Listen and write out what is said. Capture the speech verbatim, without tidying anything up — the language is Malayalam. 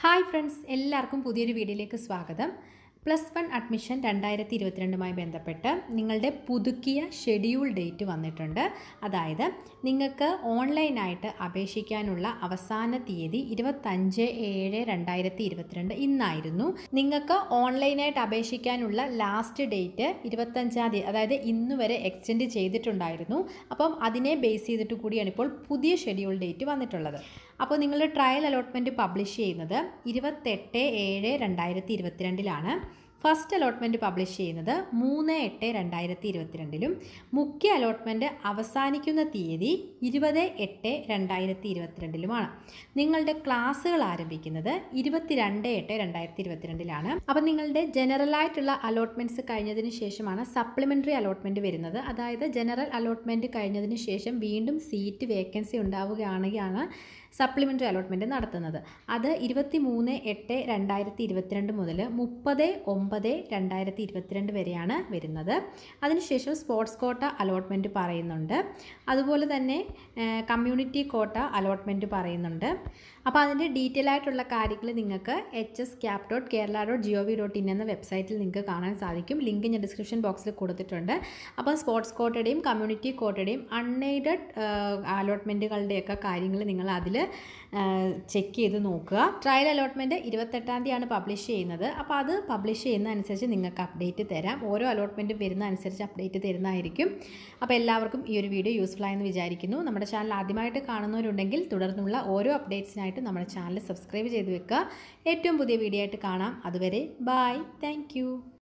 Hi friends, എല്ലാവർക്കും പുതിയൊരു വീഡിയോയിലേക്ക് സ്വാഗതം. പ്ലസ് വൺ അഡ്മിഷൻ രണ്ടായിരത്തി ഇരുപത്തിരണ്ടുമായി ബന്ധപ്പെട്ട് നിങ്ങളുടെ പുതുക്കിയ ഷെഡ്യൂൾ ഡേറ്റ് വന്നിട്ടുണ്ട്. അതായത് നിങ്ങൾക്ക് ഓൺലൈനായിട്ട് അപേക്ഷിക്കാനുള്ള അവസാന തീയതി ഇരുപത്തഞ്ച് ഏഴ് രണ്ടായിരത്തി ഇരുപത്തിരണ്ട് ഇന്നായിരുന്നു. നിങ്ങൾക്ക് ഓൺലൈനായിട്ട് അപേക്ഷിക്കാനുള്ള ലാസ്റ്റ് ഡേറ്റ് ഇരുപത്തഞ്ചാം തീയതി, അതായത് ഇന്ന് വരെ എക്സ്റ്റെൻഡ് ചെയ്തിട്ടുണ്ടായിരുന്നു. അപ്പം അതിനെ ബേസ് ചെയ്തിട്ട് കൂടിയാണ് ഇപ്പോൾ പുതിയ ഷെഡ്യൂൾ ഡേറ്റ് വന്നിട്ടുള്ളത്. അപ്പോൾ നിങ്ങളുടെ ട്രയൽ അലോട്ട്മെൻറ്റ് പബ്ലിഷ് ചെയ്യുന്നത് ഇരുപത്തെട്ട് ഏഴ് രണ്ടായിരത്തി ഇരുപത്തിരണ്ടിലാണ്. ഫസ്റ്റ് അലോട്ട്മെൻറ്റ് പബ്ലിഷ് ചെയ്യുന്നത് മൂന്ന് എട്ട് രണ്ടായിരത്തി ഇരുപത്തിരണ്ടിലും മുഖ്യ അലോട്ട്മെൻറ്റ് അവസാനിക്കുന്ന തീയതി ഇരുപത് എട്ട് രണ്ടായിരത്തി ഇരുപത്തിരണ്ടിലുമാണ്. നിങ്ങളുടെ ക്ലാസ്സുകൾ ആരംഭിക്കുന്നത് ഇരുപത്തിരണ്ട് എട്ട് രണ്ടായിരത്തി ഇരുപത്തിരണ്ടിലാണ്. അപ്പം നിങ്ങളുടെ ജനറലായിട്ടുള്ള അലോട്ട്മെൻറ്റ്സ് കഴിഞ്ഞതിന് ശേഷമാണ് സപ്ലിമെൻ്ററി അലോട്ട്മെൻറ്റ് വരുന്നത്. അതായത് ജനറൽ അലോട്ട്മെൻറ്റ് കഴിഞ്ഞതിന് ശേഷം വീണ്ടും സീറ്റ് വേക്കൻസി ഉണ്ടാവുകയാണെങ്കിലാണ് സപ്ലിമെൻ്ററി അലോട്ട്മെൻറ്റ് നടത്തുന്നത്. അത് ഇരുപത്തി മൂന്ന് എട്ട് രണ്ടായിരത്തി ഇരുപത്തിരണ്ട് മുതൽ മുപ്പത് ഒമ്പത് രണ്ടായിരത്തി ഇരുപത്തിരണ്ട് വരെയാണ് വരുന്നത്. അതിനുശേഷം സ്പോർട്സ് കോട്ട അലോട്ട്മെൻറ്റ് പറയുന്നുണ്ട്. അതുപോലെ തന്നെ കമ്മ്യൂണിറ്റി കോട്ട അലോട്ട്മെൻറ്റ് പറയുന്നുണ്ട്. അപ്പോൾ അതിൻ്റെ ഡീറ്റെയിൽ ആയിട്ടുള്ള കാര്യങ്ങൾ നിങ്ങൾക്ക് H S cap dot Kerala dot G O V dot in എന്ന വെബ്സൈറ്റിൽ നിങ്ങൾക്ക് കാണാൻ സാധിക്കും. ലിങ്ക് ഞാൻ ഡിസ്ക്രിപ്ഷൻ ബോക്സിൽ കൊടുത്തിട്ടുണ്ട്. അപ്പോൾ സ്പോർട്സ് കോട്ടയുടെയും കമ്മ്യൂണിറ്റി കോട്ടയുടെയും അൺഎയ്ഡഡ് അലോട്ട്മെൻറ്റുകളുടെയൊക്കെ കാര്യങ്ങൾ നിങ്ങൾ അതിൽ ചെക്ക് ചെയ്ത് നോക്കുക. ട്രയൽ അലോട്ട്മെൻറ്റ് ഇരുപത്തെട്ടാം തീയതിയാണ് പബ്ലിഷ് ചെയ്യുന്നത്. അപ്പോൾ അത് പബ്ലിഷ് ചെയ്യുന്ന അനുസരിച്ച് നിങ്ങൾക്ക് അപ്ഡേറ്റ് തരാം. ഓരോ അലോട്ട്മെൻറ്റും വരുന്ന അനുസരിച്ച് അപ്ഡേറ്റ് തരുന്നതായിരിക്കും. അപ്പോൾ എല്ലാവർക്കും ഈ ഒരു വീഡിയോ യൂസ്ഫുൾ ആയെന്ന് വിചാരിക്കുന്നു. നമ്മുടെ ചാനൽ ആദ്യമായിട്ട് കാണുന്നവരുണ്ടെങ്കിൽ തുടർന്നുള്ള ഓരോ അപ്ഡേറ്റ്സിനായിട്ട് നമ്മുടെ ചാനൽ സബ്സ്ക്രൈബ് ചെയ്ത് വെക്കുക. ഏറ്റവും പുതിയ വീഡിയോ ആയിട്ട് കാണാം. അതുവരെ ബൈ, താങ്ക് യു.